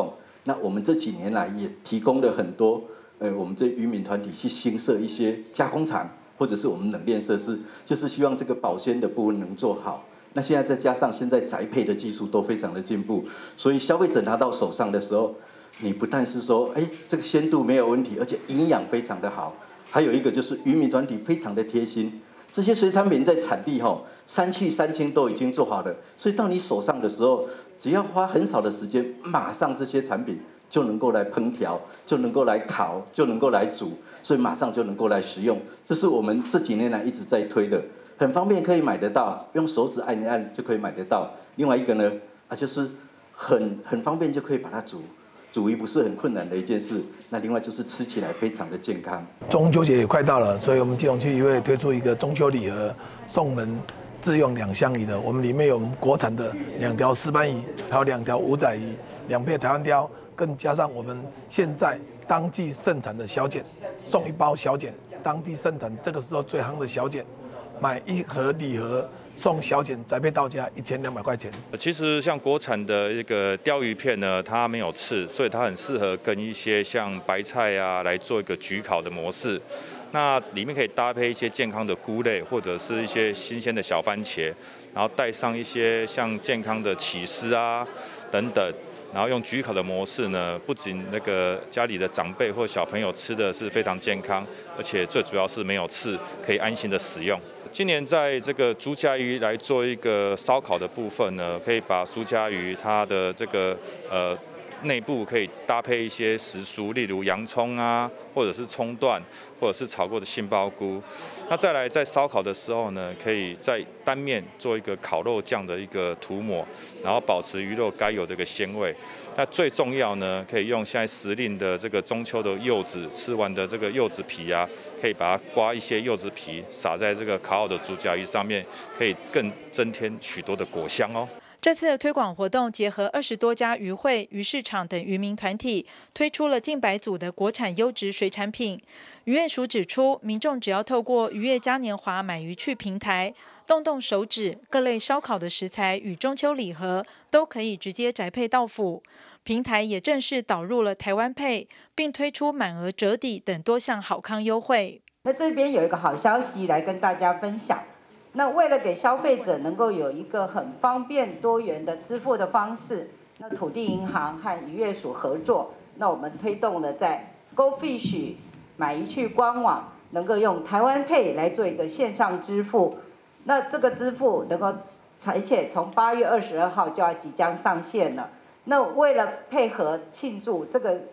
[SPEAKER 7] 那我们这几年来也提供了很多，我们这渔民团体去新设一些加工厂，或者是我们冷链设施，就是希望这个保鲜的部分能做好。那现在再加上现在宅配的技术都非常的进步，所以消费者拿到手上的时候，你不但是说，这个鲜度没有问题，而且营养非常的好。还有一个就是渔民团体非常的贴心，这些水产品在产地3去3清都已经做好了，所以到你手上的时候，只要花很少的时间，马上这些产品就能够来烹调，就能够来烤，就能够来煮，所以马上就能够来食用。这是我们这几年来一直在推的，很方便可以买得到，用手指按一按就可以买得到。另外一个呢，就是很方便就可以把它煮鱼不是很困难的一件事。那另外就是吃起来非常的健康。
[SPEAKER 8] 中秋节也快到了，所以我们基隆区渔会推出一个中秋礼盒，送人自用2箱鱼的。我们里面有我们国产的2条石斑鱼，还有2条五仔鱼，2片台湾鲷，更加上我们现在当季盛产的小卷，送1包小卷，当地盛产这个时候最夯的小卷，买1盒礼盒。送小卷宅配到家1200块钱。
[SPEAKER 6] 其实像国产的一个鲷鱼片呢，它没有刺，所以它很适合跟一些像白菜啊来做一个焗烤的模式。那里面可以搭配一些健康的菇类，或者是一些新鲜的小番茄，然后带上一些像健康的起司啊等等。然后用焗烤的模式呢，不仅那个家里的长辈或小朋友吃的是非常健康，而且最主要是没有刺，可以安心的使用。今年在这个竹荚鱼来做一个烧烤的部分呢，可以把竹荚鱼它的这个内部可以搭配一些时蔬，例如洋葱啊，或者是葱段，或者是炒过的杏鲍菇。那再来在烧烤的时候呢，可以在单面做一个烤肉酱的一个涂抹，然后保持鱼肉该有的一个鲜味。那最重要呢，可以用现在时令的这个中秋的柚子，吃完的这个柚子皮啊，可以把它刮一些柚子皮，撒在这个烤好的竹荚鱼上面，可以更增添许多的果香哦。
[SPEAKER 1] 这次的推广活动结合20多家渔会、渔市场等渔民团体，推出了近100组的国产优质水产品。渔业署指出，民众只要透过渔业嘉年华买鱼去平台，动手指，各类烧烤的食材与中秋礼盒都可以直接宅配到府。平台也正式导入了台湾配，并推出满额折抵等多项好康优惠。
[SPEAKER 10] 那这边有一个好消息来跟大家分享。那为了给消费者能够有一个很方便多元的支付的方式，那土地银行和渔业署合作，那我们推动了在 GoFish 买鱼去官网能够用台湾Pay来做一个线上支付。那这个支付能够，而且从8月22号就要即将上线了。那为了配合庆祝这个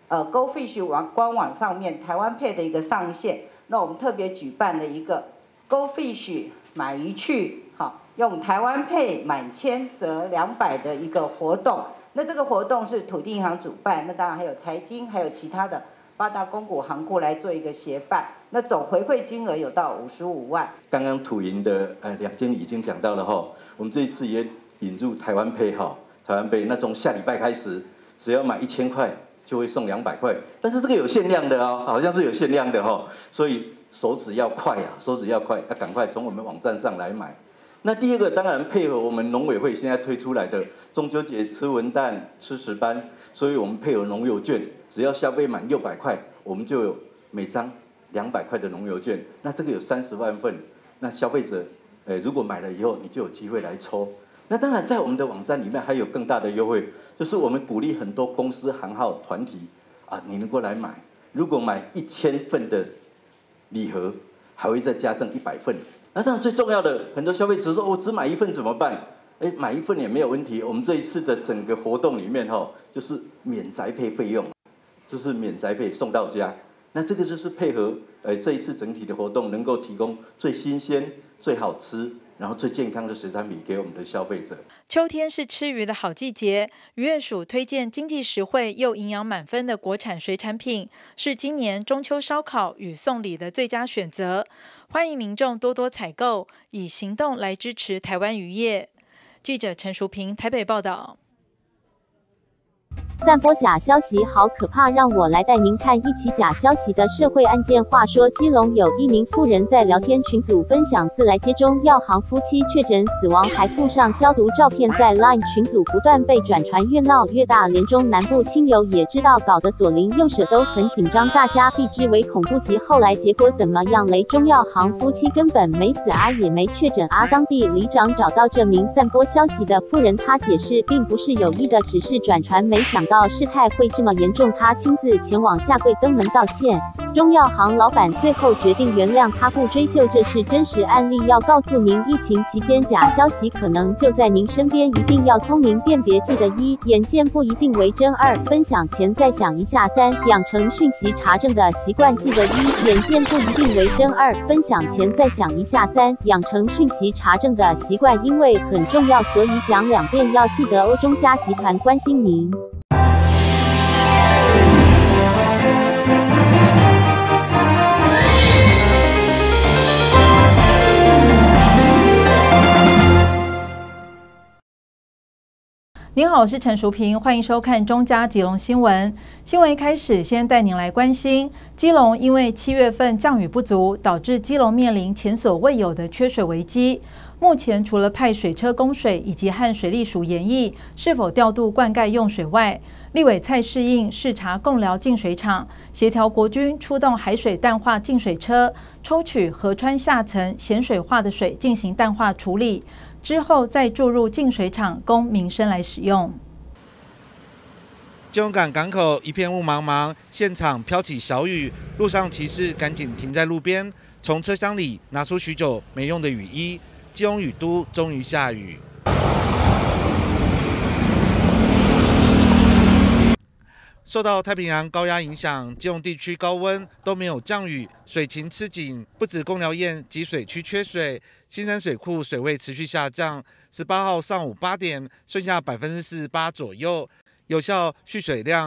[SPEAKER 10] GoFish 官网上面台湾Pay的一个上线，那我们特别举办了一个 GoFish 买鱼去，用台湾Pay满1000折200的一个活动。那这个活动是土地银行主办，那当然还有财经，还有其他的8大公股行库来做一个协办。那总回馈金额有到55万。
[SPEAKER 7] 刚刚土银的梁经理已经讲到了我们这一次也引入台湾Pay台湾Pay，那从下礼拜开始，只要买1000块就会送200块，但是这个有限量的好像是有限量的所以手指要快手指要快，要赶快从我们网站上来买。那第二个当然配合我们农委会现在推出来的中秋节吃文旦吃石斑，所以我们配合农游券，只要消费满600块，我们就有每张200块的农游券。那这个有30万份，那消费者如果买了以后，你就有机会来抽。那当然在我们的网站里面还有更大的优惠，就是我们鼓励很多公司行号团体你能够来买，如果买1000份的礼盒，还会再加赠100份。那当然最重要的，很多消费者说我只买1份怎么办？买1份也没有问题。我们这一次的整个活动里面就是免宅配费用，就是免宅配送到家。那这个就是配合这一次整体的活动，能够提供最新鲜、最好吃，然后最健康的水产品给我们的消费者。
[SPEAKER 1] 秋天是吃鱼的好季节，渔业署推荐经济实惠又营养满分的国产水产品，是今年中秋烧烤与送礼的最佳选择。欢迎民众多多采购，以行动来支持台湾渔业。记者陈淑平台北报道。
[SPEAKER 9] 散播假消息好可怕，让我来带您看一起假消息的社会案件。话说，基隆有一名妇人在聊天群组分享自来接中药行夫妻确诊死亡，还附上消毒照片，在 LINE 群组不断被转传，越闹越大，连中南部亲友也知道，搞得左邻右舍都很紧张，大家避之为恐怖级。后来结果怎么样嘞？中药行夫妻根本没死啊，也没确诊啊。当地里长找到这名散播消息的妇人，他解释并不是有意的，只是转传，没想到事态会这么严重，他亲自前往下跪登门道歉。中药行老板最后决定原谅他，不追究，这是真实案例。要告诉您，疫情期间假消息可能就在您身边，一定要聪明辨别。记得1，眼见不一定为真；2，分享前再想一下；3，养成讯息查证的习惯。记得1，眼见不一定为真；2，分享前再想一下；3，养成讯息查证的习惯，因为很重要，所以讲2遍。要记得哦。中嘉集团关心您。
[SPEAKER 1] 您好，我是陈淑平，欢迎收看中嘉基隆新闻。新闻一开始，先带您来关心基隆，因为7月份降雨不足，导致基隆面临前所未有的缺水危机。目前除了派水车供水，以及和水利署研议是否调度灌溉用水外，立委蔡适应视察贡寮净水厂，协调国军出动海水淡化净水车，抽取河川下层咸水化的水进行淡化处理。之后再注入净水厂供民生来使用。
[SPEAKER 11] 基隆港港口一片雾茫茫，现场飘起小雨，路上骑士赶紧停在路边，从车厢里拿出许久没用的雨衣。基隆雨都终于下雨。受到太平洋高压影响，基隆地区高温都没有降雨，水情吃紧。不止贡寮堰集水区缺水，新生水库水位持续下降。18号上午8点，剩下48%左右，有效蓄水量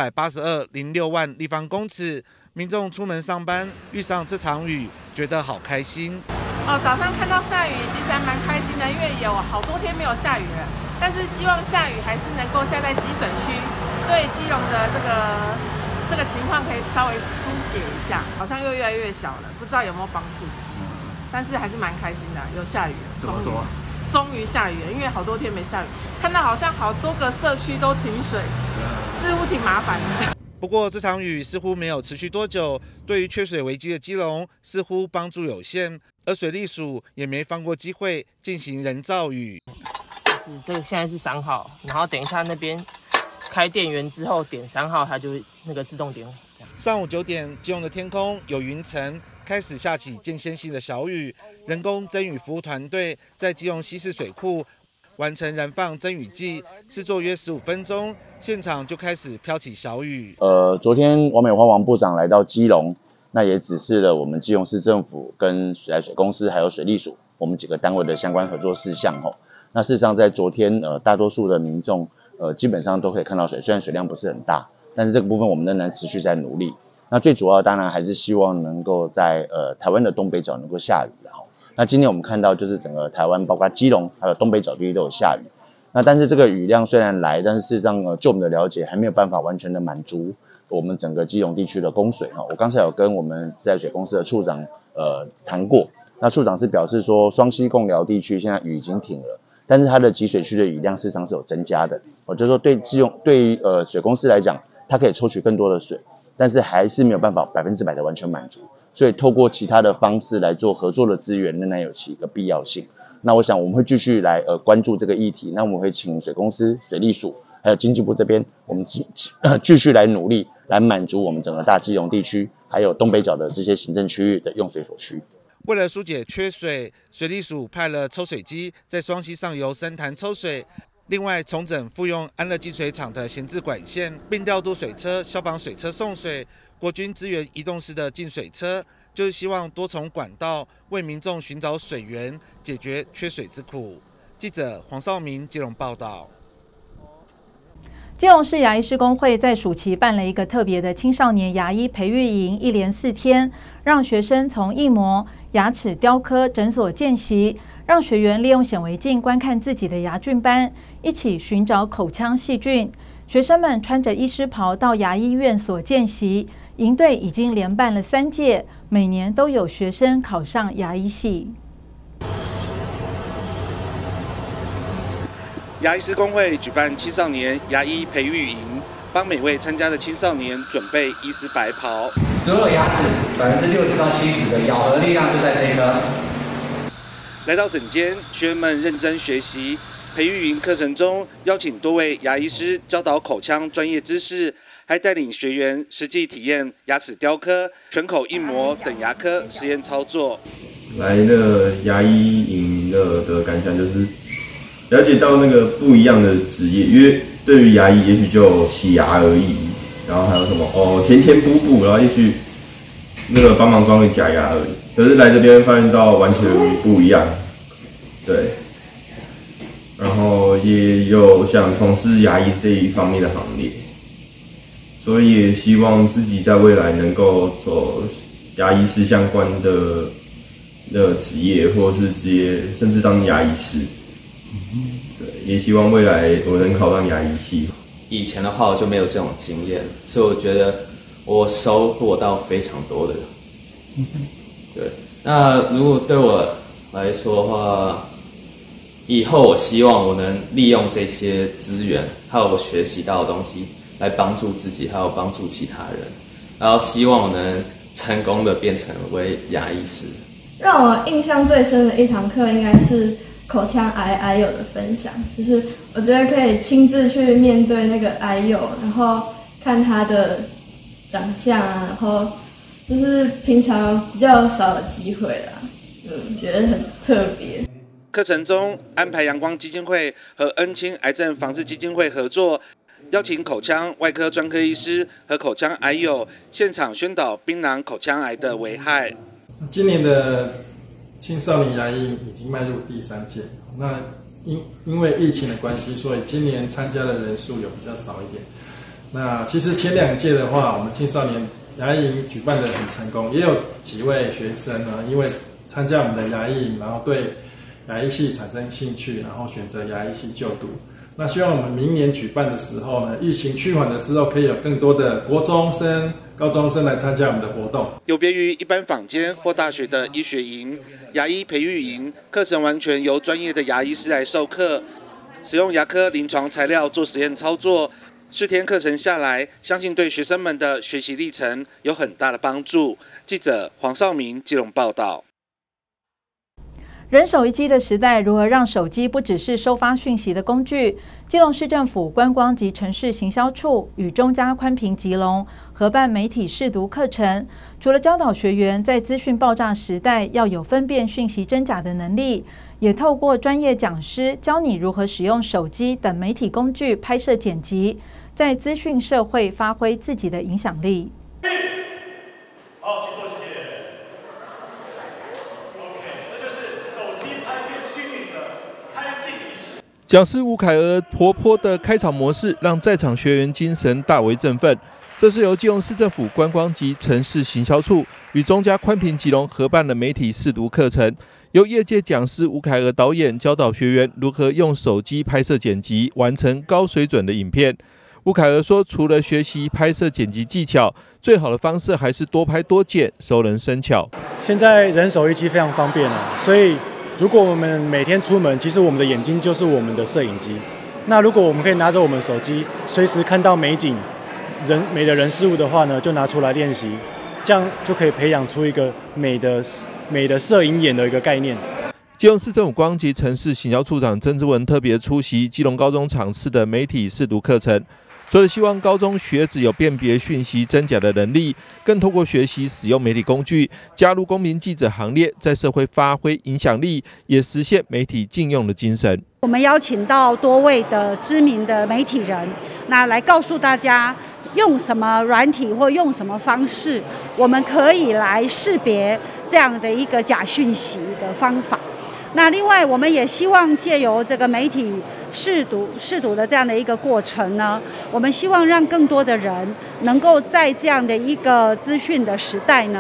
[SPEAKER 11] 482.06万立方公尺。民众出门上班遇上这场雨，觉得好开心。
[SPEAKER 13] 早上看到下雨，其实还蛮开心的，因为有好多天没有下雨了。但是希望下雨还是能够下在集水区。对基隆的这个情况可以稍微疏解一下，好像又越来越小了，不知道有没有帮助。但是还是蛮开心的，有下雨了。
[SPEAKER 11] 怎么说？
[SPEAKER 13] 终于下雨了，因为好多天没下雨，看到好像好多个社区都停水，似乎挺麻烦的。
[SPEAKER 11] 不过这场雨似乎没有持续多久，对于缺水危机的基隆似乎帮助有限，而水利署也没放过机会进行人造雨。
[SPEAKER 15] 这个现在是3号，然后等一下那边开电源之后点3号，它就会那个自动点火。
[SPEAKER 11] 上午9点，基隆的天空有云层，开始下起间歇性的小雨。人工增雨服务团队在基隆西市水库完成燃放增雨剂，制作约15分钟，现场就开始飘起小雨。
[SPEAKER 24] 昨天王美花王部长来到基隆，那也指示了我们基隆市政府跟水来水公司还有水利署我们几个单位的相关合作事项吼。那事实上在昨天大多数的民众基本上都可以看到水，虽然水量不是很大，但是这个部分我们仍然持续在努力。那最主要当然还是希望能够在台湾的东北角能够下雨。那今天我们看到就是整个台湾包括基隆还有东北角地区都有下雨。那但是这个雨量虽然来，但是事实上就我们的了解还没有办法完全的满足我们整个基隆地区的供水。我刚才有跟我们自来水公司的处长谈过，那处长是表示说双溪贡寮地区现在雨已经停了，但是它的集水区的雨量事实上是有增加的。就是说对于水公司来讲，它可以抽取更多的水，但是还是没有办法100%的完全满足，所以透过其他的方式来做合作的资源，仍然有其一个必要性。那我想我们会继续来关注这个议题，那我们会请水公司、水利署还有经济部这边，我们继续来努力，来满足我们整个大基隆地区还有东北角的这些行政区域的用水所需。
[SPEAKER 11] 为了疏解缺水，水利署派了抽水机在双溪上游深潭抽水，另外重整复用安乐净水厂的闲置管线，并调度水车、消防水车送水，国军支援移动式的净水车，就是希望多重管道为民众寻找水源，解决缺水之苦。记者黄少明基隆报道。
[SPEAKER 1] 基隆市牙医师公会在暑期办了一个特别的青少年牙医培育营，一连4天，让学生从印模、牙齿雕刻、诊所见习，让学员利用显微镜观看自己的牙菌斑，一起寻找口腔细菌。 学生们穿着医师袍到牙医院所见习。营队已经连办了3届，每年都有学生考上牙医系。
[SPEAKER 11] 牙医师公会举办青少年牙医培育营，帮每位参加的青少年准备医师白袍。
[SPEAKER 12] 所有牙齿60%到70%的咬合力量就在这一颗。
[SPEAKER 11] 来到诊间，学员们认真学习。培育营课程中，邀请多位牙医师教导口腔专业知识。还带领学员实际体验牙齿雕刻、全口印模等牙科实验操作。
[SPEAKER 14] 来的牙医营的感想就是了解到那个不一样的职业，因为对于牙医也许就洗牙而已，然后还有什么填补，然后也许那个帮忙装个假牙而已。可是来这边发现到完全不一样，对。然后也有想从事牙医这一方面的行列。所以也希望自己在未来能够走牙医师相关的职业，或者是职业，甚至当牙医师。对，也希望未来我能考上牙医系。
[SPEAKER 16] 以前的话我就没有这种经验，所以我觉得我收获到非常多的。对，那如果对我来说的话，以后我希望我能利用这些资源，还有我学习到的东西。来帮助自己，还有帮助其他人，然后希望我能成功的变成为牙医师。
[SPEAKER 17] 让我印象最深的一堂课应该是口腔癌友的分享，就是我觉得可以亲自去面对那个癌友，然后看他的长相啊，然后就是平常比较少的机会啦，觉得很特别。
[SPEAKER 11] 课程中安排阳光基金会和恩亲癌症防治基金会合作。邀请口腔外科专科医师和口腔癌友现场宣导槟榔口腔癌的危害。
[SPEAKER 25] 今年的青少年牙医已经迈入第3届，那因为疫情的关系，所以今年参加的人数有比较少一点。那其实前2届的话，我们青少年牙医营举办得很成功，也有几位学生呢，因为参加我们的牙医营，然后对牙医系产生兴趣，然后选择牙医系就读。那希望我们明年举办的时候呢，疫情趋缓的时候，可以有更多的国中生、高中生来参加我们的活动。
[SPEAKER 11] 有别于一般坊间或大学的医学营、牙医培育营，课程完全由专业的牙医师来授课，使用牙科临床材料做实验操作。4天课程下来，相信对学生们的学习历程有很大的帮助。记者黄少明基隆报道。
[SPEAKER 1] 人手一机的时代，如何让手机不只是收发讯息的工具？基隆市政府观光及城市行销处与中嘉宽屏基隆合办媒体识读课程，除了教导学员在资讯爆炸时代要有分辨讯息真假的能力，也透过专业讲师教你如何使用手机等媒体工具拍摄剪辑，在资讯社会发挥自己的影响力。
[SPEAKER 26] 好，请坐，谢谢。
[SPEAKER 27] 讲师吴凯儿活泼的开场模式，让在场学员精神大为振奋。这是由基隆市政府观光及城市行销处与中嘉宽屏基隆合办的媒体识读课程，由业界讲师吴凯儿导演教导学员如何用手机拍摄剪辑，完成高水准的影片。吴凯儿说，除了学习拍摄剪辑技巧，最好的方式还是多拍多剪，熟能生巧。
[SPEAKER 28] 现在人手一机非常方便啊，所以如果我们每天出门，其实我们的眼睛就是我们的摄影机。那如果我们可以拿着我们手机，随时看到美景、美的人事物的话呢，就拿出来练习，这样就可以培养出一个美的摄影眼的一个概念。
[SPEAKER 27] 基隆市政府观光及城市行销处长曾志文特别出席基隆高中场次的媒体识读课程。除了希望高中学子有辨别讯息真假的能力，更透过学习使用媒体工具，加入公民记者行列，在社会发挥影响力，也实现媒体禁用的精神。
[SPEAKER 29] 我们邀请到多位的知名的媒体人，那来告诉大家用什么软体或用什么方式，我们可以来识别这样的一个假讯息的方法。那另外，我们也希望借由这个媒体识读的这样的一个过程呢，我们希望让更多的人能够在这样的一个资讯的时代呢，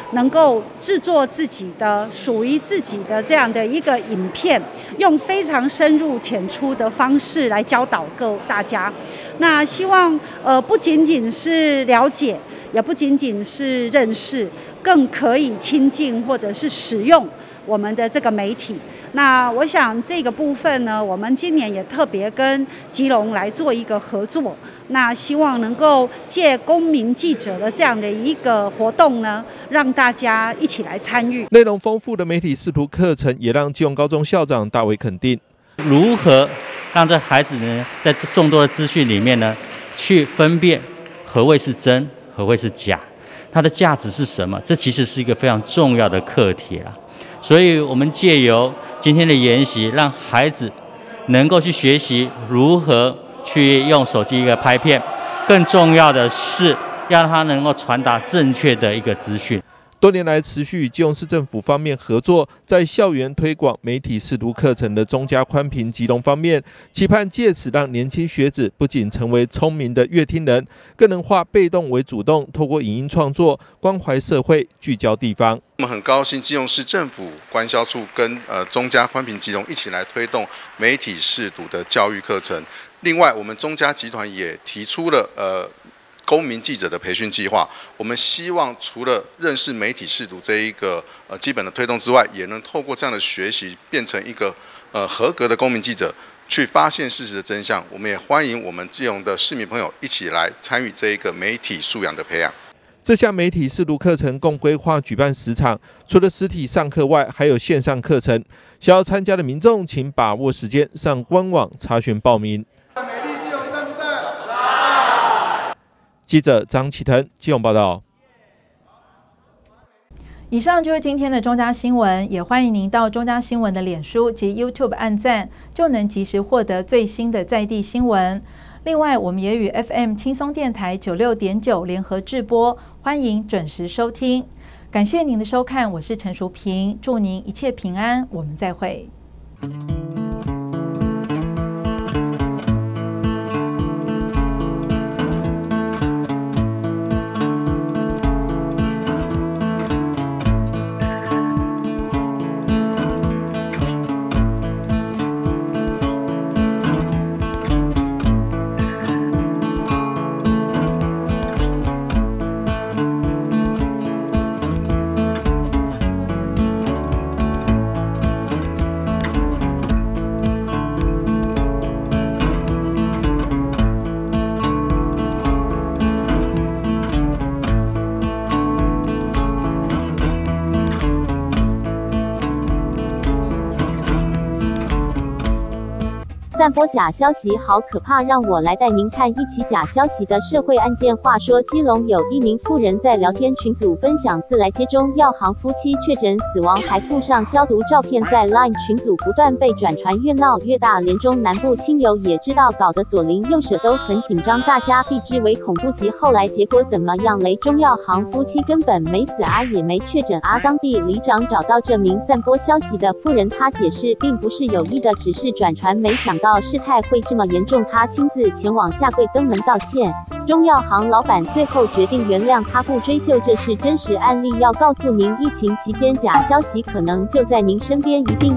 [SPEAKER 29] 能够制作自己的属于自己的这样的一个影片，用非常深入浅出的方式来教导大家。那希望不仅仅是了解，也不仅仅是认识，更可以亲近或者是使用我们的这个媒体。那我想这个部分呢，我们今年也特别跟基隆来做一个合作，那希望能够借公民记者的这样的一个活动呢，让大家一起来参与。
[SPEAKER 27] 内容丰富的媒体视图课程，也让基隆高中校长大为肯定。
[SPEAKER 2] 如何让这孩子呢，在众多的资讯里面呢，去分辨何谓是真，何谓是假，它的价值是什么？这其实是一个非常重要的课题啊。所以我们借由今天的研习，让孩子能够去学习如何去用手机一个拍片，更重要的是要让他能够传达正确的一个资讯。
[SPEAKER 27] 多年来持续与基隆市政府方面合作，在校园推广媒体视读课程的中加宽屏基隆方面，期盼借此让年轻学子不仅成为聪明的乐听人，更能化被动为主动，透过影音创作关怀社会，聚焦地方。
[SPEAKER 3] 我们很高兴基隆市政府官销处跟中加宽屏基隆一起来推动媒体视读的教育课程。另外，我们中加集团也提出了公民记者的培训计划，我们希望除了认识媒体视读这一个基本的推动之外，也能透过这样的学习，变成一个合格的公民记者，去发现事实的真相。我们也欢迎我们基隆的市民朋友一起来参与这一个媒体素养的培养。
[SPEAKER 27] 这项媒体视读课程共规划举办10场，除了实体上课外，还有线上课程。想要参加的民众，请把握时间上官网查询报名。记者张启腾基隆报道。
[SPEAKER 1] 以上就是今天的中嘉新闻，也欢迎您到中嘉新闻的脸书及 YouTube 按赞，就能及时获得最新的在地新闻。另外，我们也与 FM 轻松电台96.9联合制播，欢迎准时收听。感谢您的收看，我是陈淑萍，祝您一切平安，我们再会。
[SPEAKER 4] 散播假消息好可怕，让我来带您看一起假消息的社会案件。话说，基隆有一名妇人在聊天群组分享自来接中药行夫妻确诊死亡，还附上消毒照片，在 LINE 群组不断被转传，越闹越大。连中南部亲友也知道，搞得左邻右舍都很紧张，大家避之唯恐不及。后来结果怎么样嘞？中药行夫妻根本没死啊，也没确诊啊。当地里长找到这名散播消息的妇人，他解释并不是有意的，只是转传，没想到事态会这么严重，他亲自前往下跪登门道歉。中药行老板最后决定原谅他，不追究，这是真实案例。要告诉您，疫情期间假消息可能就在您身边，一定